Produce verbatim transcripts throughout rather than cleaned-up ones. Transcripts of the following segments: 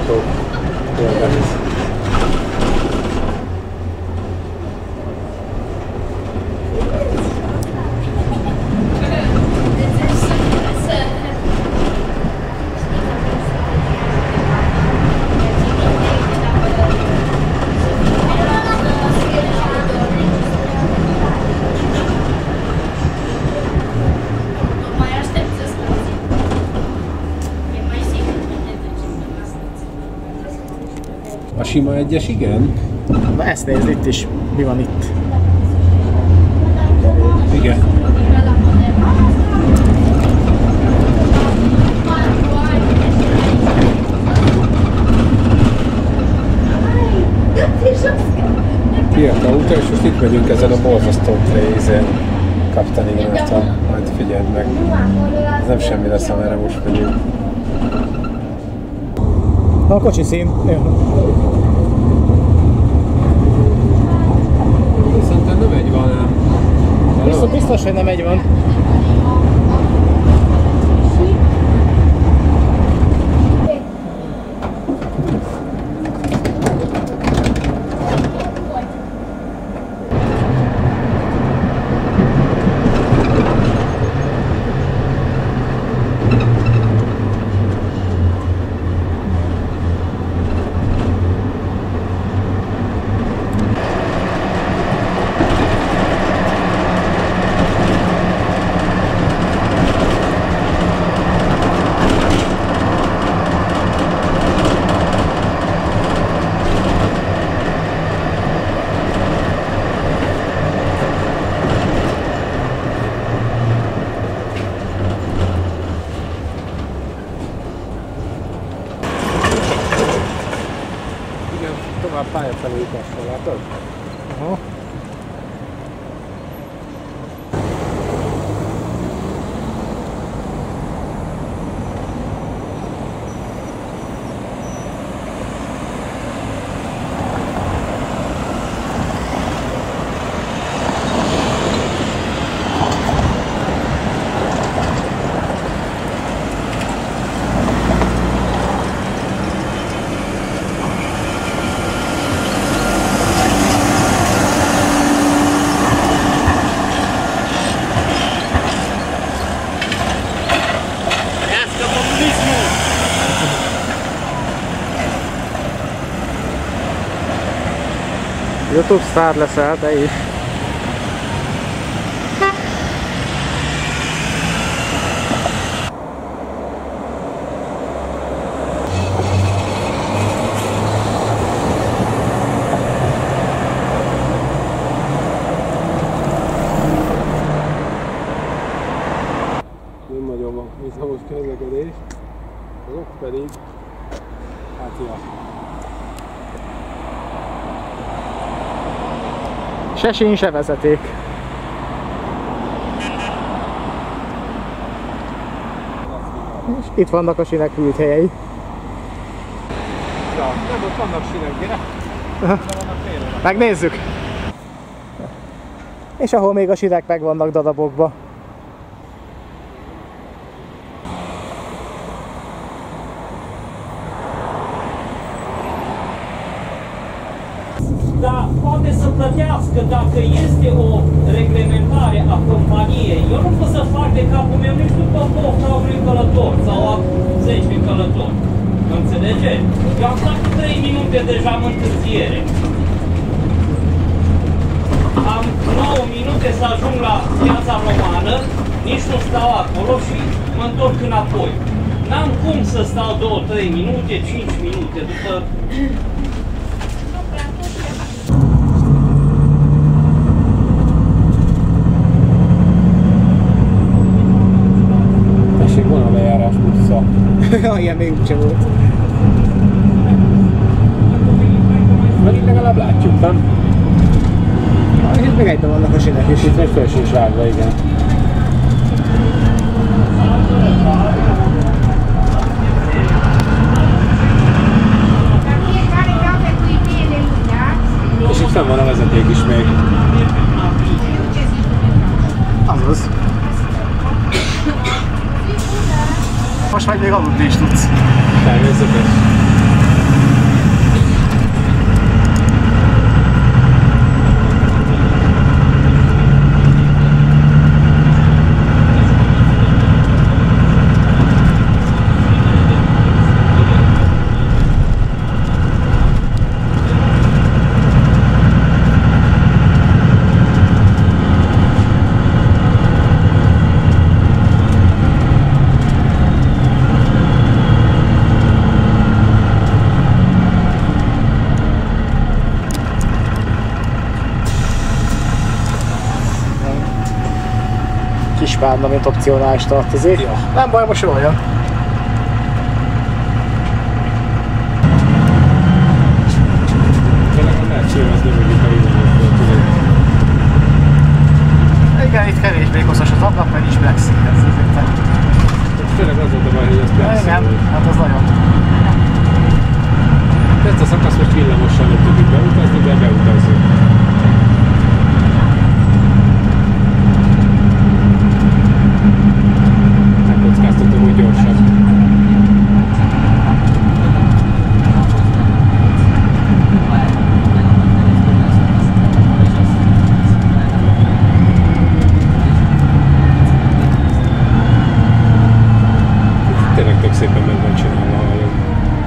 autó. Érdekes. A sima egyes igen? Na ezt nézd, itt is. Mi van itt? Igen. Fiatal autó, és most itt megyünk ezen a borzasztó trézen. Kaptani nyomástal. Majd figyeld meg. Ez nem semmi lesz, amerre most megyünk. A kocsi szín. Szerintem nem egy van, nem. Biztos, biztos, hogy nem egy van. Tovább pályafelújításra, látod? Aha. YouTube sztár leszel, te is. Nem nagyon van villamos közlekedés, azok pedig, hát ja. Se sín, se vezeték. És itt vannak a sínek hűlt helyei. Ja, nem, ott vannak sínek, gyere! Megnézzük! És ahol még a sínek meg vannak darabokba. Dar poate să plătească dacă este o reglementare a companiei. Eu nu pot să fac de capul meu nici după pofta unui călător sau a zece călători. Înțelege? Eu am stat cu trei minute deja în întârziere. Am nouă minute să ajung la Piața Romană, nici nu stau acolo și mă întorc înapoi. N-am cum să stau două trei minute, cinci minute după... Ja, ilyen még úgyse volt. Mert itt legalább látjuk, nem? Itt meg egyben vannak a sínek is. Itt meg föl sincs rágva, igen. És itt fenn van a vezeték is még. Azaz. Most meg még aludni is tudsz. Természetes. párna, mint opcionális tartozik. Ja. Nem baj, most jól jön. Tényleg lehet csővezni, hogy itt a videóból tudod. Igen, itt kevésbé koszos az ablak, mert nincs Black Sea, ez azért. Tényleg az volt a baj, hogy ez Black Sea. Igen, hát az nagyon. Ezt a szakasz most villamosan nem tudjuk beutazni, de beutazzuk. Megkockáztatom, hogy gyorsabb. Tényleg tök szépen meg van csinálva a hajó.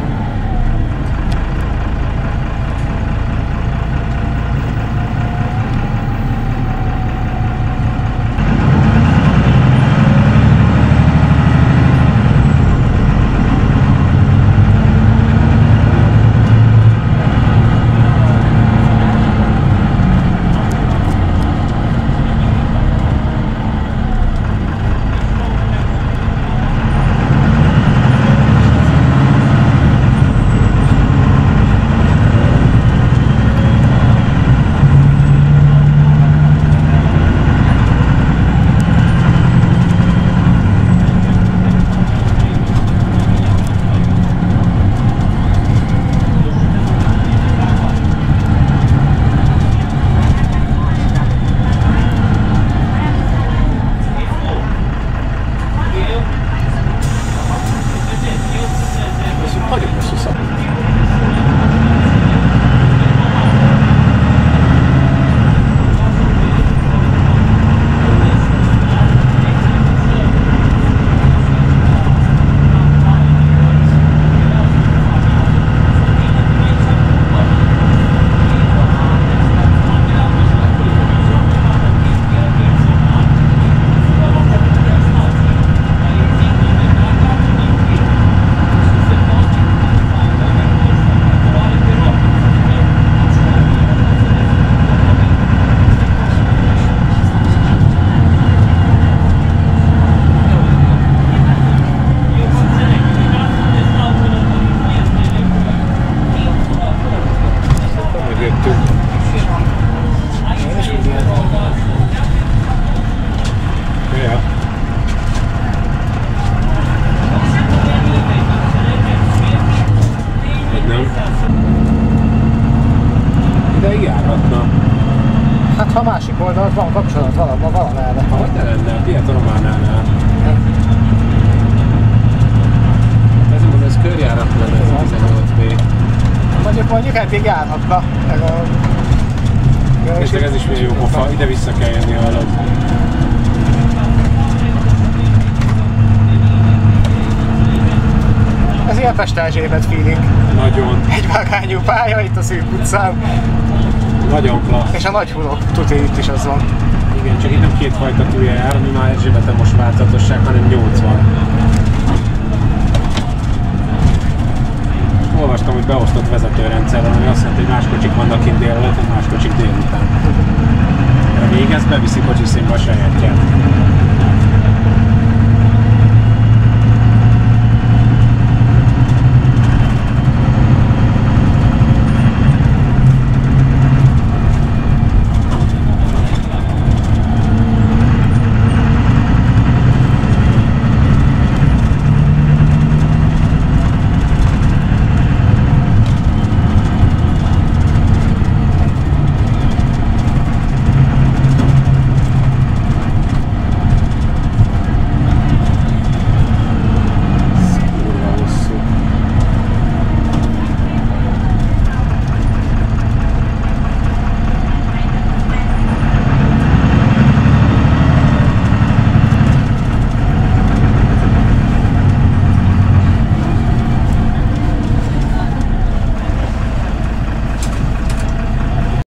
Hát ha a másik oldalt van kapcsolat valahol, valamerre. Ahogy ne lenne, a Piet Románánál. Ez mondom, ez körjárat lenne, ez a tizennyolc bé. Mondjuk mondjuk eddig járhatna. És ez is milyen jó pofa, ide-vissza kell jönni hallod. Ez ilyen Pest-Erzsébet feeling. Nagyon. Egy vágányú pálya itt a Szűk utcán. Nagyon klassz. És a nagy hulok, tuti itt is az van. Igen, csak itt nem kétfajta túlja jár, ami már Erzsébeten most változatosság, hanem nyolcvan. Olvastam, hogy beosztott vezetőrendszerrel, ami azt jelenti, hogy más kocsik vannak kint délelőtt, más kocsik délután. Ha végez, beviszi kocsiszínbe a sajátját.